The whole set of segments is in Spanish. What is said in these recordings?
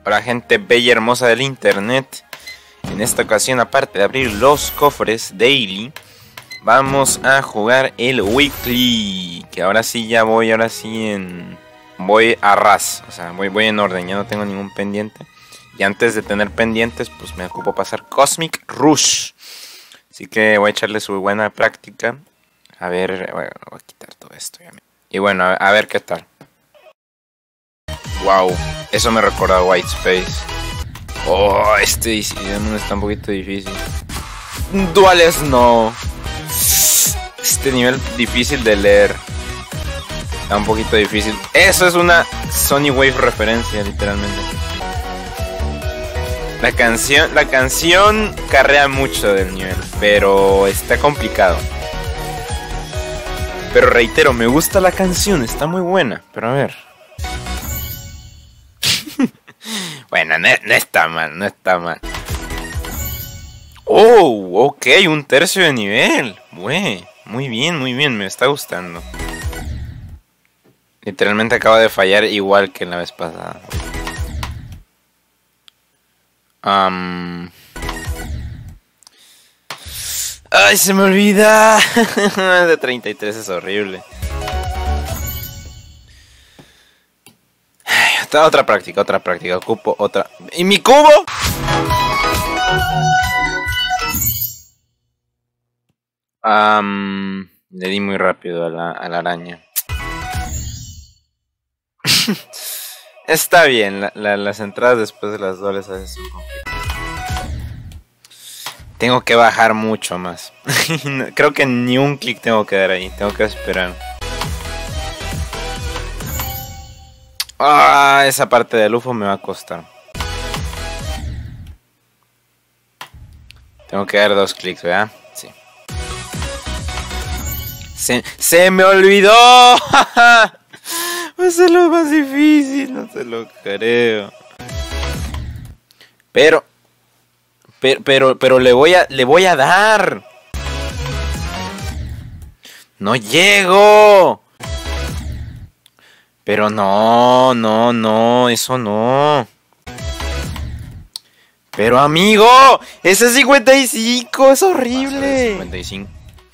Hola gente bella y hermosa del internet. En esta ocasión, aparte de abrir los cofres daily, vamos a jugar el weekly. Que ahora sí ya voy, voy a ras. O sea, voy en orden, ya no tengo ningún pendiente. Y antes de tener pendientes, pues me ocupo pasar Cosmic Rush. Así que voy a echarle su buena práctica. A ver, bueno, voy a quitar todo esto. Y bueno, a ver qué tal. Wow, eso me recuerda a White Space. Oh, este Demon está un poquito difícil. Duales no. Este nivel difícil de leer. Está un poquito difícil. Eso es una Sony Wave referencia, literalmente. La canción carrea mucho del nivel, pero está complicado. Pero reitero, me gusta la canción, está muy buena. Pero a ver. Bueno, no está mal, no está mal. Oh, ok, un tercio de nivel. Muy bien, me está gustando. Literalmente acabo de fallar igual que la vez pasada. Ay, se me olvida. De 33 es horrible. Otra práctica. Ocupo otra. ¿Y mi cubo? Le di muy rápido a la araña. Está bien, las entradas después de las duales a veces son complicadas. Tengo que bajar mucho más. Creo que ni un clic tengo que dar ahí, tengo que esperar. Ah, esa parte del UFO me va a costar. Tengo que dar 2 clics, ¿verdad? Sí. ¡Se me olvidó! Va a ser lo más difícil, no se lo creo. Pero le voy a dar. No llego. Pero no, eso no. Pero amigo, ese es 55, es horrible. 55.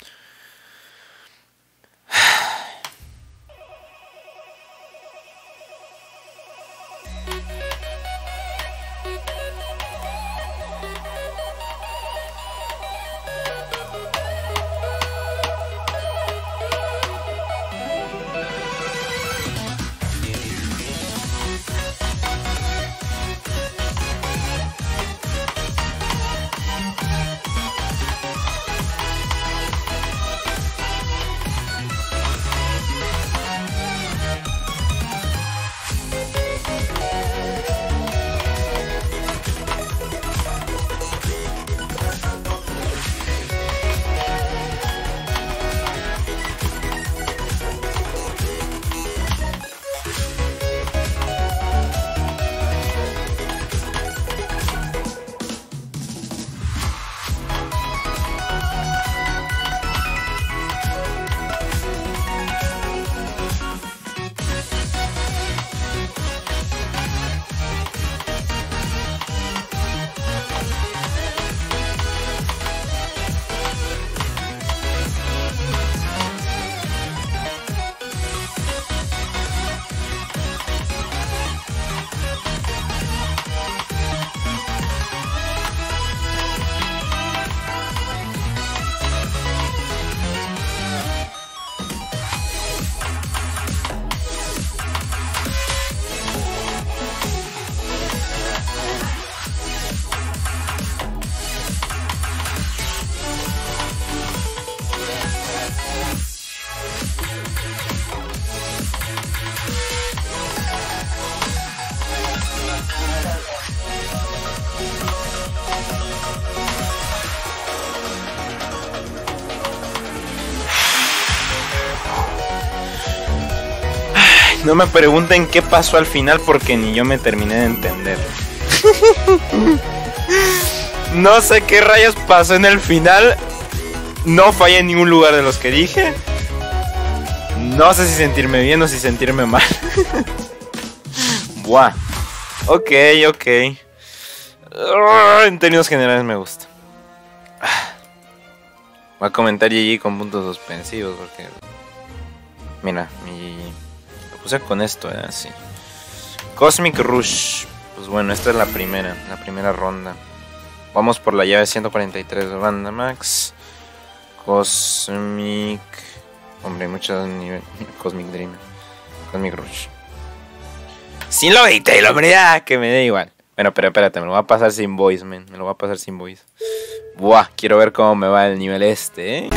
No me pregunten qué pasó al final porque ni yo me terminé de entender. No sé qué rayos pasó en el final. No fallé en ningún lugar de los que dije. No sé si sentirme bien o si sentirme mal. Buah. Ok. En términos generales me gusta. Voy a comentar GG con puntos suspensivos porque... Mira, lo puse con esto, así. Cosmic Rush. Pues bueno, esta es la primera ronda. Vamos por la llave 143 de Banda Max. Cosmic... Hombre, muchos niveles. Cosmic Dream. Cosmic Rush. Sin lo detail, hombre, ya, que me da igual. Bueno, pero espérate, me lo voy a pasar sin voice, man. Me lo voy a pasar sin voice. Buah, quiero ver cómo me va el nivel este,